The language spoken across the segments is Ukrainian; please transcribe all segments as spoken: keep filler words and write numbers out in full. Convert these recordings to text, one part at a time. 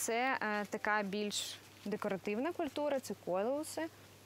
це е, така більш декоративна культура, це колеуси.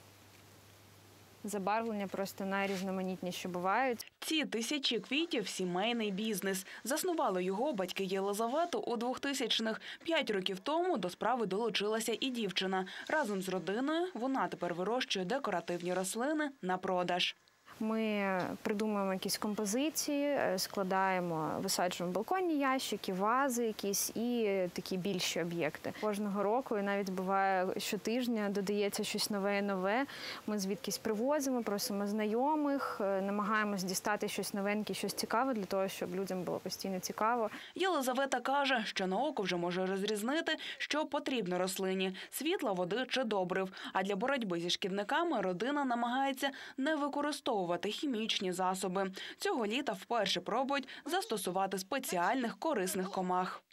Забарвлення просто найрізноманітніші бувають. Ці тисячі квітів – сімейний бізнес. Заснували його батьки Єлизавети у двохтисячних. П'ять років тому до справи долучилася і дівчина. Разом з родиною вона тепер вирощує декоративні рослини на продаж. Ми придумуємо якісь композиції, складаємо, висаджуємо балконні ящики, вази якісь і такі більші об'єкти. Кожного року, і навіть буває щотижня, додається щось нове і нове. Ми звідкись привозимо, просимо знайомих, намагаємось дістати щось новеньке, щось цікаве для того, щоб людям було постійно цікаво. Єлизавета каже, що на око вже може розрізнити, що потрібно рослині – світла, води чи добрив. А для боротьби зі шкідниками родина намагається не використовувати хімічні засоби. Цього літа вперше пробують застосувати спеціальних корисних комах.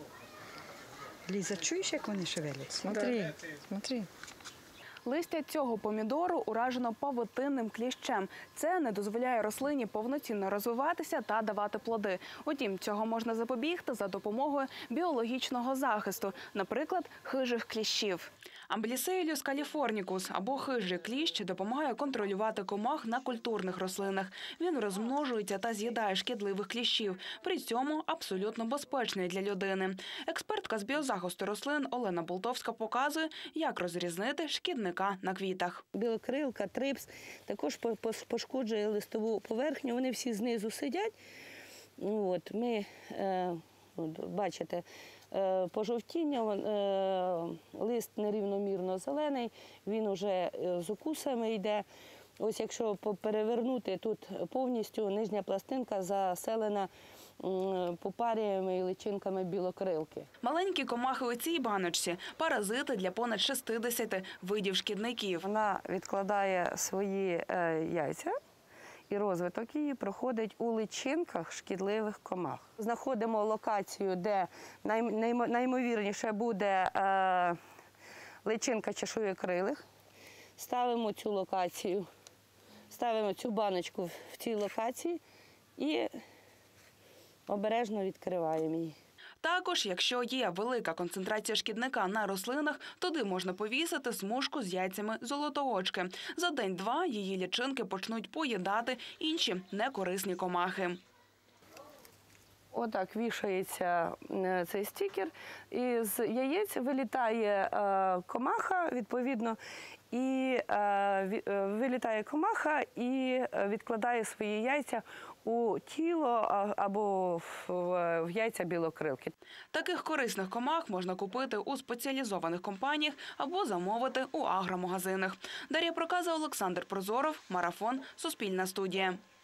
Ліза, чуєш, як вони шевеляться? Смотри, смотри. Листя цього помідору уражено павутинним кліщем. Це не дозволяє рослині повноцінно розвиватися та давати плоди. Утім, цього можна запобігти за допомогою біологічного захисту, наприклад, хижих кліщів. Амблісейлюс каліфорнікус або хижий кліщ допомагає контролювати комах на культурних рослинах. Він розмножується та з'їдає шкідливих кліщів. При цьому абсолютно безпечний для людини. Експертка з біозахисту рослин Олена Болтовська показує, як розрізнити шкідника на квітах. Білокрилка, трипс також пошкоджує листову поверхню. Вони всі знизу сидять. От, ми, е, бачите, пожовтіння, лист нерівномірно зелений, він вже з укусами йде. Ось якщо перевернути, тут повністю нижня пластинка заселена попаріями і личинками білокрилки. Маленькі комахи у цій баночці – паразити для понад шістдесяти видів шкідників. Вона відкладає свої яйця. І розвиток її проходить у личинках шкідливих комах. Знаходимо локацію, де наймовірніше буде е, личинка чешуєкрилих. Ставимо цю локацію, ставимо цю баночку в цій локації і обережно відкриваємо її. Також, якщо є велика концентрація шкідника на рослинах, туди можна повісити смужку з яйцями золотоочки. За день-два її лічинки почнуть поїдати інші некорисні комахи. Отак вішається цей стікер, і з яєць вилітає комаха, відповідно, і вилітає комаха і відкладає свої яйця у тіло або в яйця білокрилки. Таких корисних комах можна купити у спеціалізованих компаніях або замовити у агромагазинах. Дар'я Проказа, Олександр Прозоров, Марафон, Суспільна студія.